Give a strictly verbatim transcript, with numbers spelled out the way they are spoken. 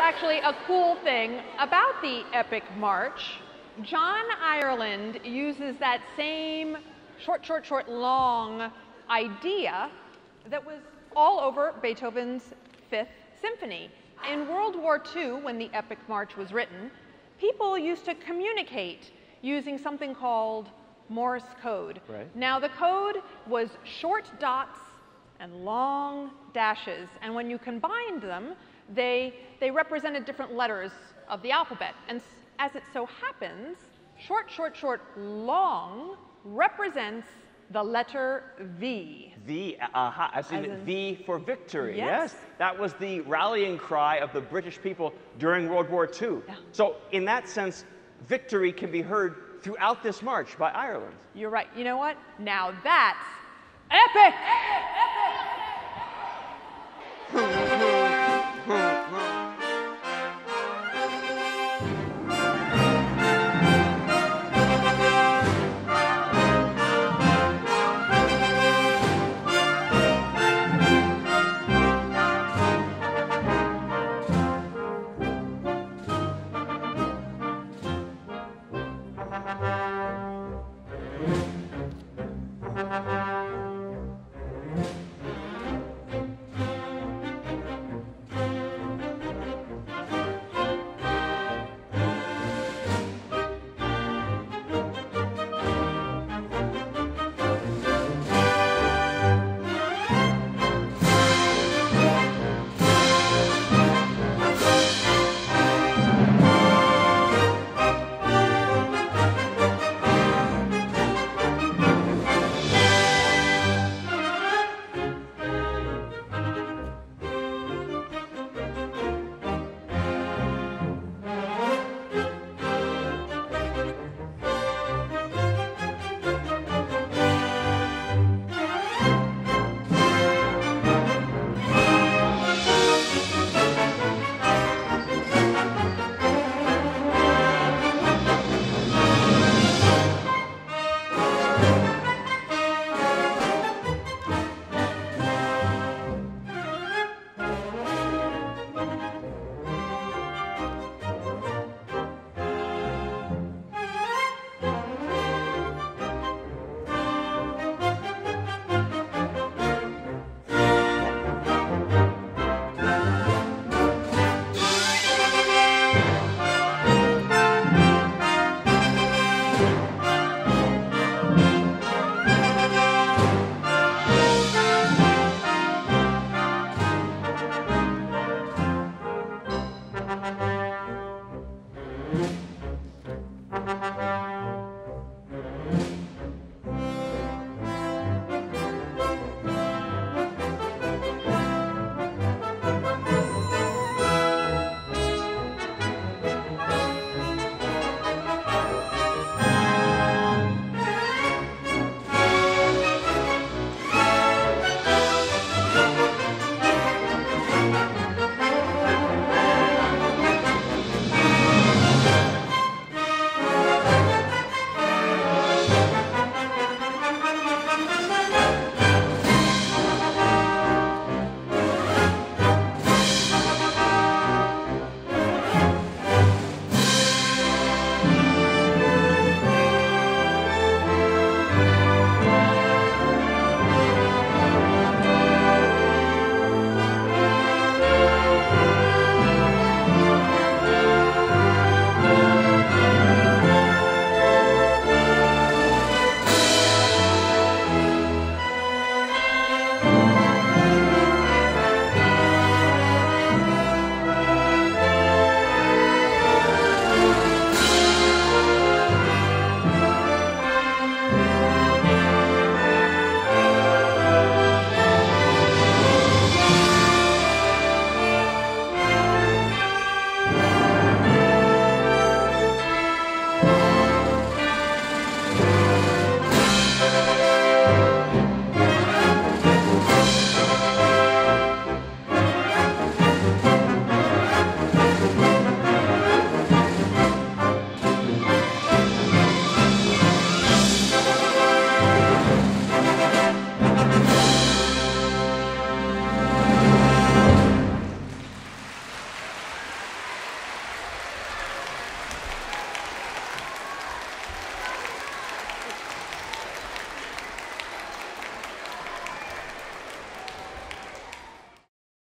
actually a cool thing about the Epic March. John Ireland uses that same short, short, short, long idea that was all over Beethoven's Fifth Symphony. In World War Two, when the Epic March was written, people used to communicate using something called Morse Code. Right. Now, the code was short dots and long dashes, and when you combined them, they, they represented different letters of the alphabet. And as it so happens, short, short, short, long represents the letter V. V, aha, as in, As in V for victory. Yes. That was the rallying cry of the British people during World War Two. Yeah. So in that sense, victory can be heard throughout this march by Ireland. You're right. You know what? Now that's epic! Epic! Epic!